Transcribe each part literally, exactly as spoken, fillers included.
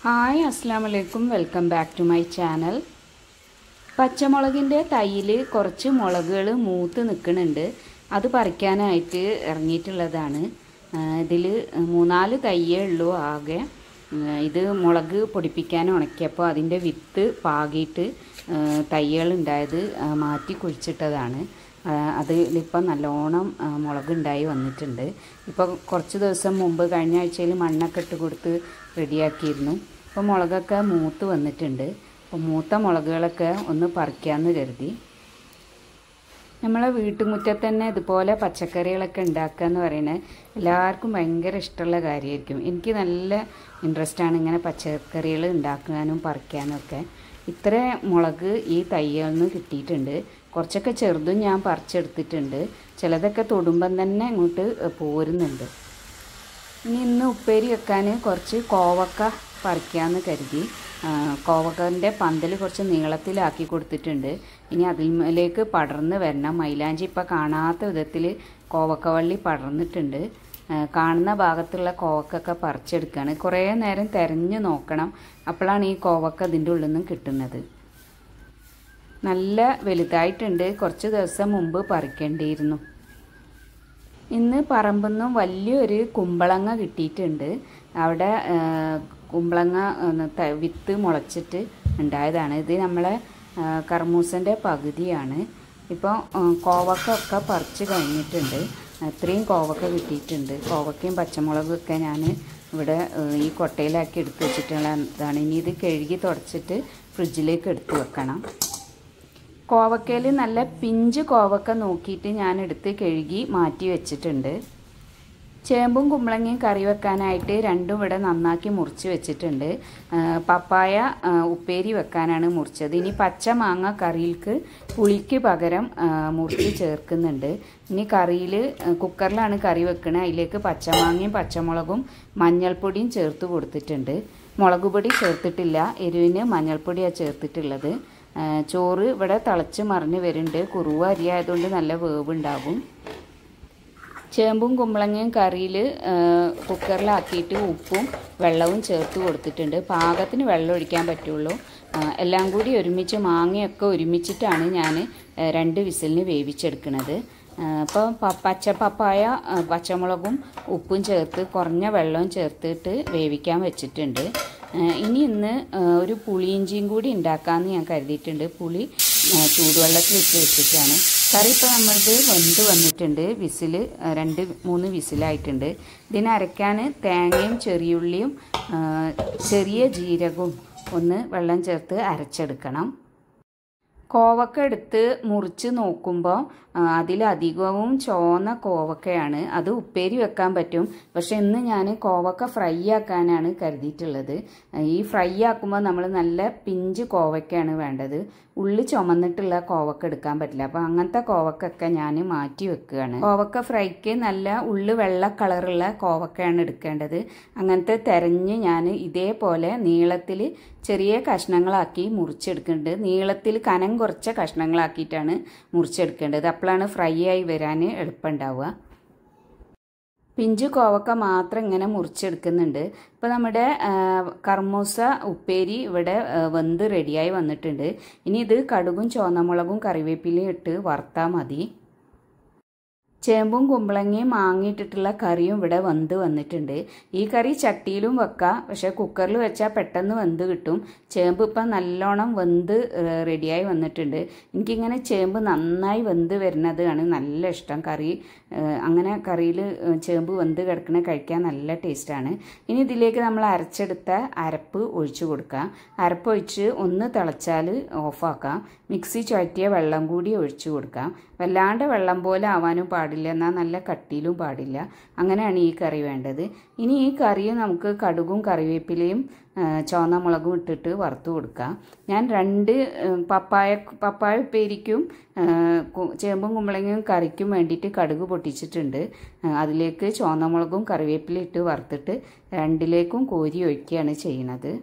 Hi അസ്സാം വലൈക്കും welcome back to my channel. പച്ചമുളകിൻ്റെ തൈയിൽ കുറച്ച് മുളകുകൾ മൂത്ത് നിൽക്കുന്നുണ്ട്. അത് പറിക്കാനായിട്ട് ഇറങ്ങിയിട്ടുള്ളതാണ്. ഇതിൽ മൂന്നാല് തൈയേ ഉള്ളൂ ആകെ. ഇത് മുളക് പൊടിപ്പിക്കാൻ ഉണക്കിയപ്പോൾ അതിൻ്റെ വിത്ത് പാകിയിട്ട് തൈകളുണ്ടായത് മാറ്റി കുഴിച്ചിട്ടതാണ്. അതിലിപ്പം നല്ലോണം മുളകുണ്ടായി വന്നിട്ടുണ്ട്. ഇപ്പോൾ കുറച്ച് ദിവസം മുമ്പ് കഴിഞ്ഞ ആഴ്ചയിൽ മണ്ണൊക്കെ ഇട്ട് കൊടുത്ത് റെഡിയാക്കിയിരുന്നു. അപ്പോൾ മുളകൊക്കെ മൂത്ത് വന്നിട്ടുണ്ട്. അപ്പോൾ മൂത്ത മുളകുകളൊക്കെ ഒന്ന് പറിക്കാമെന്ന് കരുതി. നമ്മളെ വീട്ടുമുറ്റത്ത് തന്നെ ഇതുപോലെ പച്ചക്കറികളൊക്കെ ഉണ്ടാക്കുക എന്ന് പറയുന്നത് എല്ലാവർക്കും ഭയങ്കര ഇഷ്ടമുള്ള കാര്യമായിരിക്കും. എനിക്ക് നല്ല ഇൻട്രസ്റ്റാണ് ഇങ്ങനെ പച്ചക്കറികൾ ഉണ്ടാക്കാനും പറിക്കാനും ഒക്കെ. ഇത്ര മുളക് ഈ തൈകളിൽ നിന്ന് കിട്ടിയിട്ടുണ്ട്. കുറച്ചൊക്കെ ചെറുതും ഞാൻ പറിച്ചെടുത്തിട്ടുണ്ട്. ചിലതൊക്കെ തൊടുമ്പം തന്നെ അങ്ങോട്ട് പോരുന്നുണ്ട്. ഇനി ഇന്ന് ഉപ്പേരി വെക്കാൻ കുറച്ച് കോവക്ക പറിക്കാമെന്ന് കരുതി. കോവക്കൻ്റെ പന്തൽ കുറച്ച് നീളത്തിലാക്കി കൊടുത്തിട്ടുണ്ട്. ഇനി അതിലേക്ക് പടർന്ന് വരണം. മൈലാഞ്ചി ഇപ്പോൾ കാണാത്ത വിധത്തിൽ കോവക്കവള്ളി പടർന്നിട്ടുണ്ട്. കാണുന്ന ഭാഗത്തുള്ള കോവക്കൊക്കെ പറിച്ചെടുക്കുകയാണ്. കുറേ നേരം തിരഞ്ഞു നോക്കണം. അപ്പോഴാണ് ഈ കോവക്ക ഇതിൻ്റെ ഉള്ളിൽ നിന്ന് കിട്ടുന്നത്. നല്ല വലുതായിട്ടുണ്ട്. കുറച്ച് ദിവസം മുമ്പ് പറിക്കേണ്ടിയിരുന്നു. ഇന്ന് പറമ്പിൽ നിന്നും വലിയൊരു കുമ്പളങ്ങ കിട്ടിയിട്ടുണ്ട്. അവിടെ കുമ്പളങ്ങ വിത്ത് മുളച്ചിട്ട് ഉണ്ടായതാണ്. ഇത് നമ്മളെ കർമൂസൻ്റെ പകുതിയാണ്. ഇപ്പോൾ കോവക്ക ഒക്കെ പറിച്ച് കഴിഞ്ഞിട്ടുണ്ട്. ഇത്രയും കോവക്ക കിട്ടിയിട്ടുണ്ട്. കോവക്കയും പച്ചമുളകും ഒക്കെ ഞാൻ ഇവിടെ ഈ കൊട്ടയിലാക്കി എടുത്ത് വെച്ചിട്ടുള്ളതാണ്. ഇനി ഇത് കഴുകി തുടച്ചിട്ട് ഫ്രിഡ്ജിലേക്ക് എടുത്ത് വെക്കണം. കോവക്കയിൽ നല്ല പിഞ്ച് കോവക്ക നോക്കിയിട്ട് ഞാൻ എടുത്ത് കഴുകി മാറ്റി വെച്ചിട്ടുണ്ട്. ചേമ്പും കുമ്പളങ്ങയും കറി വെക്കാനായിട്ട് രണ്ടും ഇവിടെ നന്നാക്കി മുറിച്ച് വെച്ചിട്ടുണ്ട്. പപ്പായ ഉപ്പേരി വെക്കാനാണ് മുറിച്ചത്. ഇനി പച്ച മാങ്ങ കറിയിലേക്ക് പുളിക്ക് പകരം മുറിച്ച് ചേർക്കുന്നുണ്ട്. ഇനി കറിയിൽ കുക്കറിലാണ് കറി വെക്കുന്നത്. അതിലേക്ക് പച്ചമാങ്ങയും പച്ചമുളകും മഞ്ഞൾപ്പൊടിയും ചേർത്ത് കൊടുത്തിട്ടുണ്ട്. മുളക് പൊടി ചേർത്തിട്ടില്ല. എരിവിന് മഞ്ഞൾപ്പൊടിയാണ് ചേർത്തിട്ടുള്ളത്. ചോറ് ഇവിടെ തിളച്ച് മറിഞ്ഞ് വരുന്നുണ്ട്. കുറുവ അരി ആയതുകൊണ്ട് നല്ല വേവുണ്ടാകും. ചേമ്പും കുമ്പളങ്ങയും കറിയിൽ കുക്കറിലാക്കിയിട്ട് ഉപ്പും വെള്ളവും ചേർത്ത് കൊടുത്തിട്ടുണ്ട്. പാകത്തിന് വെള്ളം ഒഴിക്കാൻ പറ്റുള്ളൂ. എല്ലാം കൂടി ഒരുമിച്ച് മാങ്ങയൊക്കെ ഒരുമിച്ചിട്ടാണ് ഞാൻ രണ്ട് വിസിലിന് വേവിച്ചെടുക്കുന്നത്. അപ്പോൾ പച്ച പപ്പായ പച്ചമുളകും ഉപ്പും ചേർത്ത് കുറഞ്ഞ വെള്ളവും ചേർത്തിട്ട് വേവിക്കാൻ വെച്ചിട്ടുണ്ട്. ഇനി ഇന്ന് ഒരു പുളിയിഞ്ചിയും കൂടി ഉണ്ടാക്കാമെന്ന് ഞാൻ കരുതിയിട്ടുണ്ട്. പുളി ചൂടുവെള്ളത്തിൽ ഇട്ട് വെച്ചിട്ടാണ്. കറി ഇപ്പോൾ നമ്മളത് വെന്ത് വന്നിട്ടുണ്ട്. വിസിൽ രണ്ട് മൂന്ന് വിസിലായിട്ടുണ്ട്. ഇതിനരയ്ക്കാൻ തേങ്ങയും ചെറിയുള്ളിയും ചെറിയ ജീരകവും ഒന്ന് വെള്ളം ചേർത്ത് അരച്ചെടുക്കണം. കോവക്ക എടുത്ത് മുറിച്ച് നോക്കുമ്പോൾ അതിലധികവും ചുവന്ന കോവക്കയാണ്. അത് ഉപ്പേരി വെക്കാൻ പറ്റും. പക്ഷെ ഇന്ന് ഞാൻ കോവക്ക ഫ്രൈ ആക്കാനാണ് കരുതിയിട്ടുള്ളത്. ഈ ഫ്രൈ ആക്കുമ്പോൾ നമ്മൾ നല്ല പിഞ്ച് കോവക്കയാണ് വേണ്ടത്. ഉള്ളി ചുമന്നിട്ടുള്ള കോവക്ക എടുക്കാൻ പറ്റില്ല. അപ്പോൾ അങ്ങനത്തെ കോവക്കൊക്കെ ഞാൻ മാറ്റി വെക്കുകയാണ്. കോവക്ക ഫ്രൈക്ക് നല്ല ഉള്ളി വെള്ള കളറുള്ള കോവക്കയാണ് എടുക്കേണ്ടത്. അങ്ങനത്തെ തിരഞ്ഞ് ഞാൻ ഇതേപോലെ നീളത്തിൽ ചെറിയ കഷ്ണങ്ങളാക്കി മുറിച്ചെടുക്കുന്നുണ്ട്. നീളത്തിൽ കനം കുറച്ച കഷ്ണങ്ങളാക്കിയിട്ടാണ് മുറിച്ചെടുക്കേണ്ടത്. അപ്പോഴാണ് ഫ്രൈ ആയി വരാൻ എളുപ്പമുണ്ടാവുക. പിഞ്ച് കോവക്ക മാത്രം ഇങ്ങനെ മുറിച്ചെടുക്കുന്നുണ്ട്. ഇപ്പോൾ നമ്മുടെ കർമൂസ ഉപ്പേരി ഇവിടെ വെന്ത് റെഡിയായി വന്നിട്ടുണ്ട്. ഇനി ഇത് കടുകും ചുവന്നമുളകും കറിവേപ്പിലയും ഇട്ട് വറുത്താൽ മതി. ചേമ്പും കുമ്പളങ്ങയും മാങ്ങിയിട്ടിട്ടുള്ള കറിയും ഇവിടെ വെന്ത് വന്നിട്ടുണ്ട്. ഈ കറി ചട്ടിയിലും വെക്കാം. പക്ഷെ കുക്കറിൽ വെച്ചാൽ പെട്ടെന്ന് വെന്ത് കിട്ടും. ചേമ്പ് ഇപ്പം നല്ലോണം വെന്ത് റെഡിയായി വന്നിട്ടുണ്ട്. എനിക്കിങ്ങനെ ചേമ്പ് നന്നായി വെന്ത് വരുന്നതാണ് നല്ല ഇഷ്ടം. കറി അങ്ങനെ കറിയിൽ ചേമ്പ് വെന്ത് കിടക്കണ കഴിക്കാൻ നല്ല ടേസ്റ്റാണ്. ഇനി ഇതിലേക്ക് നമ്മൾ അരച്ചെടുത്ത അരപ്പ് ഒഴിച്ചു കൊടുക്കാം. അരപ്പ് ഒഴിച്ച് ഒന്ന് തിളച്ചാൽ ഓഫാക്കാം. മിക്സി ചുഴറ്റിയ വെള്ളം കൂടി ഒഴിച്ചു കൊടുക്കാം. വല്ലാണ്ട് വെള്ളം പോലെ ആവാനും പാടില്ല, എന്നാൽ നല്ല കട്ടിയിലും പാടില്ല. അങ്ങനെയാണ് ഈ കറി വേണ്ടത്. ഇനി ഈ കറി നമുക്ക് കടുകും കറിവേപ്പിലയും ചുവന്ന മുളകും ഇട്ടിട്ട് വറുത്ത് കൊടുക്കാം. ഞാൻ രണ്ട് പപ്പായ പപ്പായ ഉപ്പേരിക്കും ചേമ്പും കുമ്പളങ്ങയും കറിക്കും വേണ്ടിയിട്ട് കടുക് പൊട്ടിച്ചിട്ടുണ്ട്. അതിലേക്ക് ചുവന്ന മുളകും കറിവേപ്പിലയും ഇട്ട് വറുത്തിട്ട് രണ്ടിലേക്കും കോരി ഒഴിക്കുകയാണ് ചെയ്യുന്നത്.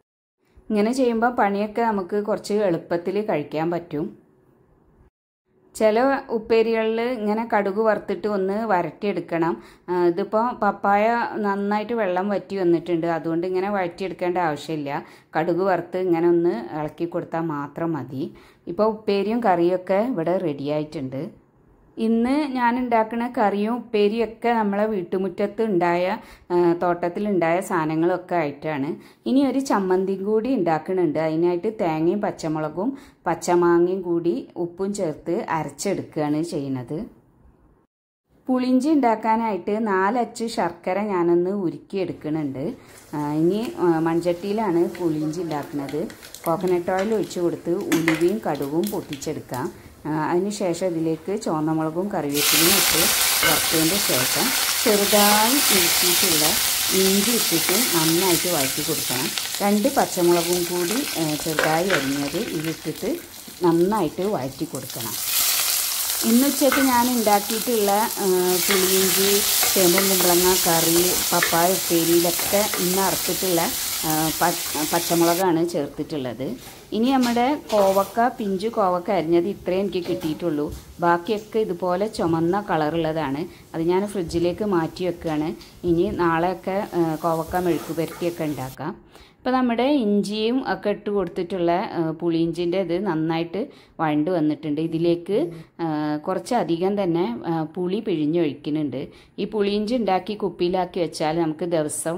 ഇങ്ങനെ ചെയ്യുമ്പോൾ പണിയൊക്കെ നമുക്ക് കുറച്ച് എളുപ്പത്തിൽ കഴിക്കാൻ പറ്റും. ചില ഉപ്പേരികളിൽ ഇങ്ങനെ കടുക് വറുത്തിട്ട് ഒന്ന് വരട്ടിയെടുക്കണം. ഇതിപ്പോൾ പപ്പായ നന്നായിട്ട് വെള്ളം വറ്റി വന്നിട്ടുണ്ട്, അതുകൊണ്ട് ഇങ്ങനെ വഴറ്റിയെടുക്കേണ്ട ആവശ്യമില്ല. കടുക് വറുത്ത് ഇങ്ങനെ ഒന്ന് ഇളക്കി കൊടുത്താൽ മാത്രം മതി. ഇപ്പോൾ ഉപ്പേരിയും കറിയൊക്കെ ഇവിടെ റെഡി ആയിട്ടുണ്ട്. ഇന്ന് ഞാൻ ഉണ്ടാക്കുന്ന കറിയും ഉപ്പേരിയൊക്കെ നമ്മളെ വീട്ടുമുറ്റത്ത് ഉണ്ടായ തോട്ടത്തിലുണ്ടായ സാധനങ്ങളൊക്കെ ആയിട്ടാണ്. ഇനി ഒരു ചമ്മന്തി കൂടി ഉണ്ടാക്കുന്നുണ്ട്. അതിനായിട്ട് തേങ്ങയും പച്ചമുളകും പച്ചമാങ്ങയും കൂടി ഉപ്പും ചേർത്ത് അരച്ചെടുക്കുകയാണ് ചെയ്യുന്നത്. പുളിഞ്ചി ഉണ്ടാക്കാനായിട്ട് നാലച്ച് ശർക്കര ഞാനൊന്ന് ഉരുക്കിയെടുക്കുന്നുണ്ട്. ഇനി മൺചട്ടിയിലാണ് പുളിഞ്ചി ഉണ്ടാക്കുന്നത്. കോക്കനട്ട് ഓയിൽ ഒഴിച്ച് കൊടുത്ത് ഉലുവയും കടുകും പൊട്ടിച്ചെടുക്കാം. അതിനുശേഷം ഇതിലേക്ക് ചുവന്നമുളകും കറിവേപ്പിലയും ഇട്ട് വറുത്തതിൻ്റെ ശേഷം ചെറുതായി ഇടിച്ചിട്ടുള്ള ഇഞ്ചി ഇട്ടിട്ട് നന്നായിട്ട് വഴറ്റി കൊടുക്കണം. രണ്ട് പച്ചമുളകും കൂടി ചെറുതായി അരിഞ്ഞത് ഇതിട്ടിട്ട് നന്നായിട്ട് വഴറ്റി കൊടുക്കണം. ഇന്നുച്ചയ്ക്ക് ഞാൻ ഉണ്ടാക്കിയിട്ടുള്ള പുളിയിഞ്ചി, ചേമ്പും കുമ്പളങ്ങ കറി, പപ്പായ ഉപ്പേരിയിലൊക്കെ ഇന്ന് അറുത്തിട്ടുള്ള പച്ചമുളകാണ് ചേർത്തിട്ടുള്ളത്. ഇനി നമ്മുടെ കോവക്ക, പിഞ്ചു കോവക്ക അരിഞ്ഞത് ഇത്രയും എനിക്ക് കിട്ടിയിട്ടുള്ളൂ. ബാക്കിയൊക്കെ ഇതുപോലെ ചുമന്ന കളറുള്ളതാണ്. അത് ഞാൻ ഫ്രിഡ്ജിലേക്ക് മാറ്റി വെക്കുകയാണ്. ഇനി നാളെയൊക്കെ കോവക്ക മെഴുക്ക് പുരട്ടിയൊക്കെ ഉണ്ടാക്കാം. ഇപ്പോൾ നമ്മുടെ ഇഞ്ചിയും ഒക്കെ ഇട്ട് കൊടുത്തിട്ടുള്ള പുളിയിഞ്ചിൻ്റെ ഇത് നന്നായിട്ട് വഴണ്ട് വന്നിട്ടുണ്ട്. ഇതിലേക്ക് കുറച്ചധികം തന്നെ പുളി പിഴിഞ്ഞൊഴിക്കുന്നുണ്ട്. ഈ പുളിയിഞ്ചി ഉണ്ടാക്കി കുപ്പിയിലാക്കി വെച്ചാൽ നമുക്ക് ദിവസം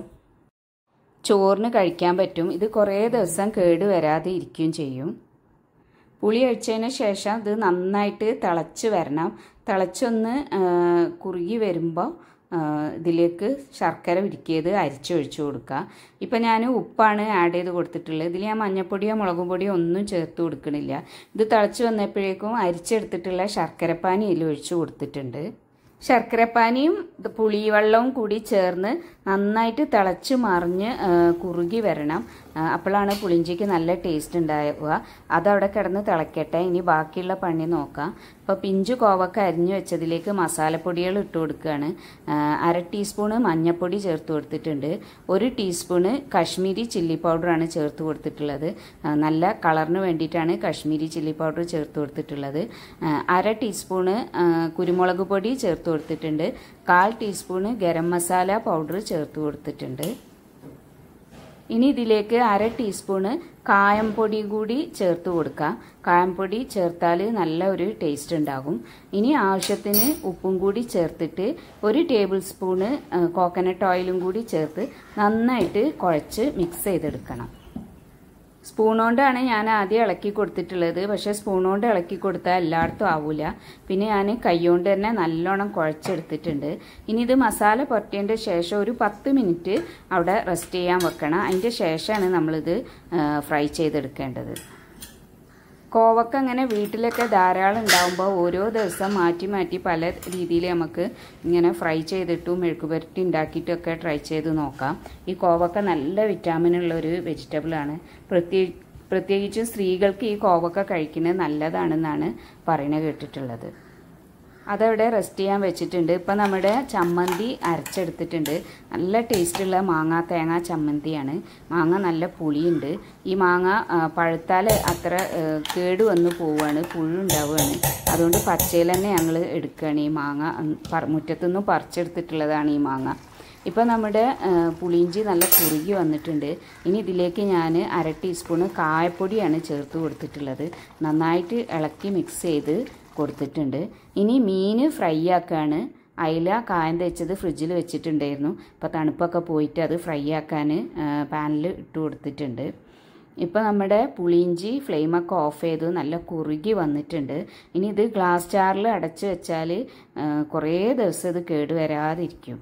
ചോറിന് കഴിക്കാൻ പറ്റും. ഇത് കുറേ ദിവസം കേട് വരാതെ ഇരിക്കുകയും ചെയ്യും. പുളി ഒഴിച്ചതിന് ശേഷം ഇത് നന്നായിട്ട് തിളച്ച് വരണം. തിളച്ചൊന്ന് കുറുകി വരുമ്പോൾ ഇതിലേക്ക് ശർക്കര ഉരുക്കിയത് അരിച്ചൊഴിച്ചു കൊടുക്കുക. ഇപ്പം ഞാൻ ഉപ്പാണ് ആഡ് ചെയ്ത് കൊടുത്തിട്ടുള്ളത്. ഇതിൽ ഞാൻ മഞ്ഞൾപ്പൊടിയോ മുളകും പൊടിയോ ഒന്നും ചേർത്ത് കൊടുക്കണില്ല. ഇത് തിളച്ച് വന്നപ്പോഴേക്കും അരിച്ചെടുത്തിട്ടുള്ള ശർക്കരപ്പാനി ഇതിൽ ഒഴിച്ചു കൊടുത്തിട്ടുണ്ട്. ശർക്കരപ്പാനിയും പുളിവെള്ളവും കൂടി ചേർന്ന് നന്നായിട്ട് തിളച്ച് മറിഞ്ഞ് കുറുകി വരണം. അപ്പോഴാണ് പുളിഞ്ചിക്ക് നല്ല ടേസ്റ്റ് ഉണ്ടാവുക. അതവിടെ കിടന്ന് തിളക്കട്ടെ. ഇനി ബാക്കിയുള്ള പണി നോക്കാം. ഇപ്പോൾ പിഞ്ചു കോവക്ക അരിഞ്ഞു വെച്ചതിലേക്ക് മസാലപ്പൊടികൾ ഇട്ട് കൊടുക്കുകയാണ്. അര ടീസ്പൂണ് മഞ്ഞൾപ്പൊടി ചേർത്ത് കൊടുത്തിട്ടുണ്ട്. ഒരു ടീസ്പൂണ് കാശ്മീരി ചില്ലി പൗഡറാണ് ചേർത്ത് കൊടുത്തിട്ടുള്ളത്. നല്ല കളറിന് വേണ്ടിയിട്ടാണ് കാശ്മീരി ചില്ലി പൗഡർ ചേർത്ത് കൊടുത്തിട്ടുള്ളത്. അര ടീസ്പൂണ് കുരുമുളക് പൊടി ചേർത്ത് കൊടുത്തിട്ടുണ്ട്. കാൽ ടീസ്പൂണ് ഗരം മസാല പൗഡർ ചേർത്ത് കൊടുത്തിട്ടുണ്ട്. ഇനി ഇതിലേക്ക് അര ടീസ്പൂണ് കായംപൊടി കൂടി ചേർത്ത് കൊടുക്കാം. കായംപൊടി ചേർത്താൽ നല്ല ഒരു ടേസ്റ്റ് ഉണ്ടാകും. ഇനി ആവശ്യത്തിന് ഉപ്പും കൂടി ചേർത്തിട്ട് ഒരു ടേബിൾ സ്പൂണ് കോക്കനട്ട് ഓയിലും കൂടി ചേർത്ത് നന്നായിട്ട് കുഴച്ച് മിക്സ് ചെയ്തെടുക്കണം. സ്പൂൺ കൊണ്ടാണ് ഞാൻ ആദ്യം ഇളക്കി കൊടുത്തിട്ടുള്ളത്. പക്ഷേ സ്പൂൺ കൊണ്ട് ഇളക്കി കൊടുത്താൽ എല്ലായിടത്തും ആവില്ല. പിന്നെ ഞാൻ കൈ കൊണ്ട് തന്നെ നല്ലോണം കുഴച്ചെടുത്തിട്ടുണ്ട്. ഇനി ഇത് മസാല പുരട്ടിയതിൻ്റെ ശേഷം ഒരു പത്ത് മിനിറ്റ് അവിടെ റെസ്റ്റ് ചെയ്യാൻ വെക്കണം. അതിൻ്റെ ശേഷമാണ് നമ്മളിത് ഫ്രൈ ചെയ്തെടുക്കേണ്ടത്. കോവക്ക അങ്ങനെ വീട്ടിലൊക്കെ ധാരാളം ഉണ്ടാകുമ്പോൾ ഓരോ ദിവസം മാറ്റി മാറ്റി പല രീതിയിൽ നമുക്ക് ഇങ്ങനെ ഫ്രൈ ചെയ്തിട്ടും മെഴുക്ക് പുരട്ടി ഉണ്ടാക്കിയിട്ടൊക്കെ ട്രൈ ചെയ്ത് നോക്കാം. ഈ കോവക്ക നല്ല വിറ്റാമിനുള്ളൊരു വെജിറ്റബിളാണ്. പ്രത്യേക പ്രത്യേകിച്ചും സ്ത്രീകൾക്ക് ഈ കോവക്ക കഴിക്കുന്നത് നല്ലതാണെന്നാണ് പറയുന്നത് കേട്ടിട്ടുള്ളത്. അതവിടെ റെസ്റ്റ് ചെയ്യാൻ വെച്ചിട്ടുണ്ട്. ഇപ്പം നമ്മുടെ ചമ്മന്തി അരച്ചെടുത്തിട്ടുണ്ട്. നല്ല ടേസ്റ്റുള്ള മാങ്ങ തേങ്ങ ചമ്മന്തിയാണ്. മാങ്ങ നല്ല പുളിയുണ്ട്. ഈ മാങ്ങ പഴുത്താൽ അത്ര കേട് വന്ന് പോവുകയാണ്, പുഴുണ്ടാവുകയാണ്. അതുകൊണ്ട് പച്ചയിൽ തന്നെ ഞങ്ങൾ എടുക്കുകയാണ്. ഈ മാങ്ങ മുറ്റത്തുനിന്ന് പറിച്ചെടുത്തിട്ടുള്ളതാണ് ഈ മാങ്ങ. ഇപ്പോൾ നമ്മുടെ പുളിയിഞ്ചി നല്ല കുറുകി വന്നിട്ടുണ്ട്. ഇനി ഇതിലേക്ക് ഞാൻ അര ടീസ്പൂണ് കായപ്പൊടിയാണ് ചേർത്ത് കൊടുത്തിട്ടുള്ളത്. നന്നായിട്ട് ഇളക്കി മിക്സ് ചെയ്ത് കൊടുത്തിട്ടുണ്ട്. ഇനി മീൻ ഫ്രൈ ആക്കുകയാണ്. അയില കായം തേച്ചത് ഫ്രിഡ്ജിൽ വെച്ചിട്ടുണ്ടായിരുന്നു. അപ്പോൾ തണുപ്പൊക്കെ പോയിട്ട് അത് ഫ്രൈ ആക്കാൻ പാനിൽ ഇട്ട് കൊടുത്തിട്ടുണ്ട്. ഇപ്പോൾ നമ്മുടെ പുളിയിഞ്ചി ഫ്ലെയിമൊക്കെ ഓഫ് ചെയ്തു നല്ല കുറുകി വന്നിട്ടുണ്ട്. ഇനി ഇത് ഗ്ലാസ് ജാറിൽ അടച്ച് വെച്ചാൽ കുറേ ദിവസം ഇത് കേടുവരാതിരിക്കും.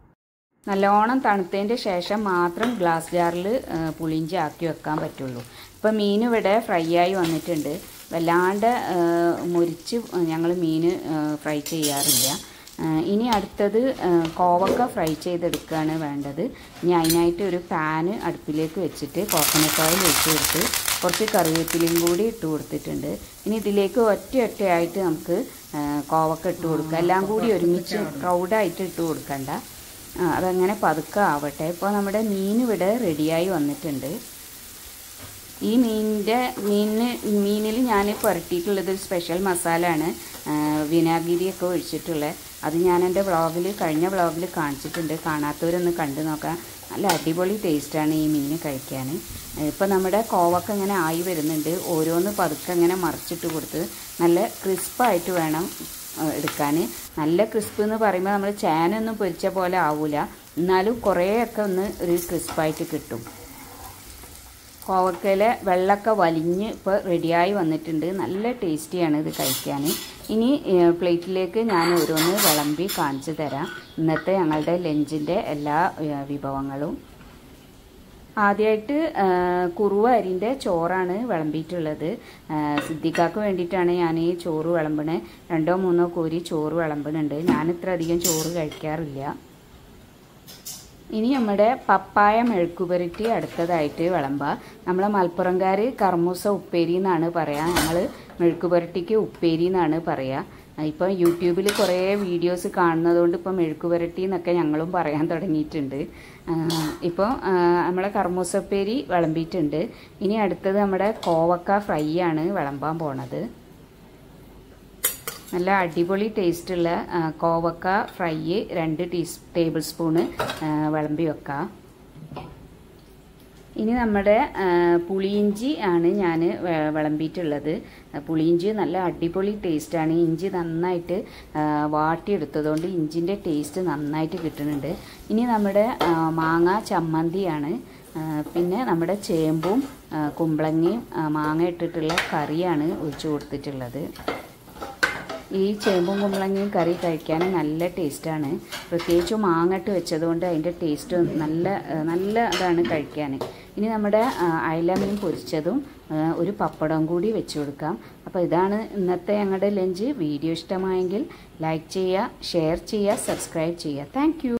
നല്ലോണം തണുത്തതിൻ്റെ ശേഷം മാത്രം ഗ്ലാസ് ജാറിൽ പുളിയിഞ്ചി ആക്കി വെക്കാൻ പറ്റുള്ളൂ. ഇപ്പോൾ മീൻ ഇവിടെ ഫ്രൈ ആയി വന്നിട്ടുണ്ട്. വല്ലാണ്ട് മുരിച്ച് ഞങ്ങൾ മീൻ ഫ്രൈ ചെയ്യാറില്ല. ഇനി അടുത്തത് കോവക്ക ഫ്രൈ ചെയ്തെടുക്കുകയാണ് വേണ്ടത്. ഇനി അതിനായിട്ട് ഒരു പാന് അടുപ്പിലേക്ക് വെച്ചിട്ട് കോക്കനട്ട് ഓയിൽ ഒഴിച്ച് കൊടുത്ത് കുറച്ച് കറിവേപ്പിലയും കൂടി ഇട്ട് കൊടുത്തിട്ടുണ്ട്. ഇനി ഇതിലേക്ക് ഒറ്റ ഒറ്റയായിട്ട് നമുക്ക് കോവക്ക ഇട്ട് കൊടുക്കുക. എല്ലാം കൂടി ഒരുമിച്ച് ക്രൗഡായിട്ട് ഇട്ട് കൊടുക്കണ്ട. അതങ്ങനെ പതുക്കെ ആവട്ടെ. ഇപ്പോൾ നമ്മുടെ മീൻ ഇവിടെ റെഡിയായി വന്നിട്ടുണ്ട്. ഈ മീനിൻ്റെ മീനിന് മീനിൽ ഞാൻ പുരട്ടിയിട്ടുള്ളത് ഒരു സ്പെഷ്യൽ മസാല ആണ്, വിനാഗിരിയൊക്കെ ഒഴിച്ചിട്ടുള്ളത്. അത് ഞാൻ എൻ്റെ വ്ളോഗിൽ കഴിഞ്ഞ വ്ളോഗിൽ കാണിച്ചിട്ടുണ്ട്. കാണാത്തവരൊന്ന് കണ്ടു നോക്കാം. നല്ല അടിപൊളി ടേസ്റ്റാണ് ഈ മീൻ കഴിക്കാൻ. ഇപ്പോൾ നമ്മുടെ കോവക്ക ഇങ്ങനെ ആയി വരുന്നുണ്ട്. ഓരോന്ന് പതുക്കെ ഇങ്ങനെ മറിച്ചിട്ട് കൊടുത്ത് നല്ല ക്രിസ്പായിട്ട് വേണം എടുക്കാൻ. നല്ല ക്രിസ്പ് എന്ന് പറയുമ്പോൾ നമ്മൾ ചേനൊന്നും പൊരിച്ച പോലെ ആവില്ല, എന്നാലും കുറേയൊക്കെ ഒന്ന് ഒരു ക്രിസ്പായിട്ട് കിട്ടും. കോവക്കയിലെ വെള്ളമൊക്കെ വലിഞ്ഞ് ഇപ്പോൾ റെഡിയായി വന്നിട്ടുണ്ട്. നല്ല ടേസ്റ്റിയാണ് ഇത് കഴിക്കാൻ. ഇനി പ്ലേറ്റിലേക്ക് ഞാൻ ഓരോന്ന് വിളമ്പി കാണിച്ചു തരാം ഇന്നത്തെ ഞങ്ങളുടെ ലഞ്ചിൻ്റെ എല്ലാ വിഭവങ്ങളും. ആദ്യമായിട്ട് കുറുവ അരിൻ്റെ ചോറാണ് വിളമ്പിയിട്ടുള്ളത്. സിദ്ദിഖാക്ക് വേണ്ടിയിട്ടാണ് ഞാൻ ഈ ചോറ് വിളമ്പണത്. രണ്ടോ മൂന്നോ കോരി ചോറ് വിളമ്പണുണ്ട്. ഞാനിത്ര അധികം ചോറ് കഴിക്കാറില്ല. ഇനി നമ്മുടെ പപ്പായ മെഴുക്കുപുരട്ടി അടുത്തതായിട്ട് വിളമ്പാം. നമ്മളെ മലപ്പുറംകാർ കർമൂസ ഉപ്പേരി എന്നാണ് പറയുക, ഞങ്ങൾ മെഴുക്കുപുരട്ടിക്ക് ഉപ്പേരി എന്നാണ് പറയുക. ഇപ്പം യൂട്യൂബിൽ കുറേ വീഡിയോസ് കാണുന്നതുകൊണ്ട് ഇപ്പം മെഴുക്കുപുരട്ടി എന്നൊക്കെ ഞങ്ങളും പറയാൻ തുടങ്ങിയിട്ടുണ്ട്. ഇപ്പോൾ നമ്മളെ കർമൂസ ഉപ്പേരി വിളമ്പിയിട്ടുണ്ട്. ഇനി അടുത്തത് നമ്മുടെ കോവക്ക ഫ്രൈ ആണ് വിളമ്പാൻ പോണത്. നല്ല അടിപൊളി ടേസ്റ്റുള്ള കോവക്ക ഫ്രൈ രണ്ട് ടീ ടേബിൾ സ്പൂണ് വിളമ്പി വെക്കാം. ഇനി നമ്മുടെ പുളിയിഞ്ചി ആണ് ഞാൻ വിളമ്പിയിട്ടുള്ളത്. പുളിയിഞ്ചി നല്ല അടിപൊളി ടേസ്റ്റാണ്. ഇഞ്ചി നന്നായിട്ട് വാട്ടിയെടുത്തതുകൊണ്ട് ഇഞ്ചിൻ്റെ ടേസ്റ്റ് നന്നായിട്ട് കിട്ടുന്നുണ്ട്. ഇനി നമ്മുടെ മാങ്ങ ചമ്മന്തിയാണ്. പിന്നെ നമ്മുടെ ചേമ്പും കുമ്പളങ്ങയും മാങ്ങ ഇട്ടിട്ടുള്ള കറിയാണ് ഒഴിച്ചു കൊടുത്തിട്ടുള്ളത്. ഈ ചേമ്പും കുമ്പളങ്ങയും കറി കഴിക്കാൻ നല്ല ടേസ്റ്റാണ്. പ്രത്യേകിച്ച് മാങ്ങട്ട് വെച്ചതുകൊണ്ട് അതിൻ്റെ ടേസ്റ്റ് നല്ല നല്ല ഇതാണ് കഴിക്കാൻ. ഇനി നമ്മുടെ അയല മീൻ പൊരിച്ചതും ഒരു പപ്പടം കൂടി വെച്ച് കൊടുക്കാം. അപ്പോൾ ഇതാണ് ഇന്നത്തെ ഞങ്ങളുടെ ലഞ്ച്. വീഡിയോ ഇഷ്ടമായെങ്കിൽ ലൈക്ക് ചെയ്യുക, ഷെയർ ചെയ്യുക, സബ്സ്ക്രൈബ് ചെയ്യുക. Thank U.